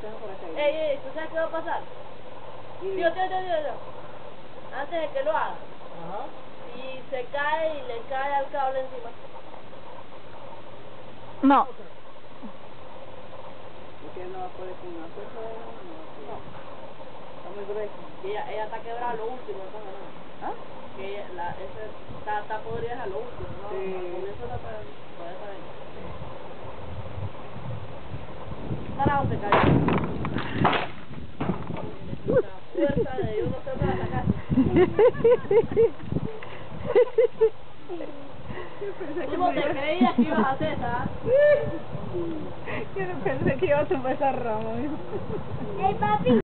¿tú sabes qué va a pasar? Tío. Antes de que lo haga. Ajá. Y se cae y le cae al cable encima. No. Porque no va a poder con una fuerza, no. Está muy grueso. Ella está quebrada lo último, ¿no? ¿Ah? Que ella, está podrida a lo último, ¿no? Sí. Al comienzo todavía está bien. Parado se cayó. La fuerza de Dios no se puede atacar. Tú no te creías que ibas a hacer esa. Yo no pensé que iba a tomar esa rama. ¡Ey, papi!